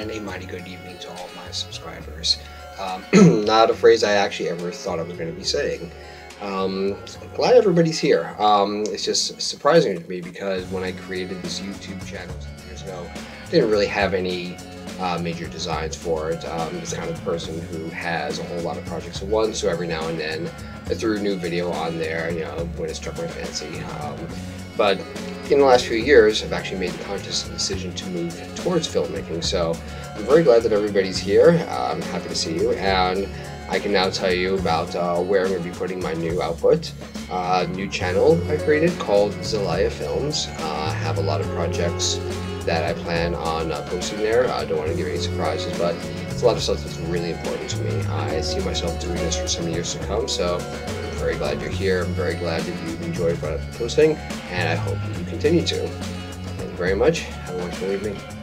and a mighty good evening to all my subscribers. Not a phrase I actually ever thought I was going to be saying. Glad everybody's here. It's just surprising to me because when I created this YouTube channel some years ago, I didn't really have any major designs for it. This kind of person who has a whole lot of projects at once, so every now and then I threw a new video on there, when it struck my fancy. But in the last few years, I've actually made the conscious decision to move towards filmmaking, so I'm very glad that everybody's here. I'm happy to see you, and I can now tell you about where I'm going to be putting my new output. New channel I created called Zelaya Films. I have a lot of projects that I plan on posting there. I don't want to give any surprises, but it's a lot of stuff that's really important to me. I see myself doing this for some years to come, so I'm very glad you're here. I'm very glad that you've enjoyed what I've been posting, and I hope you continue to. Thank you very much. Have a wonderful evening.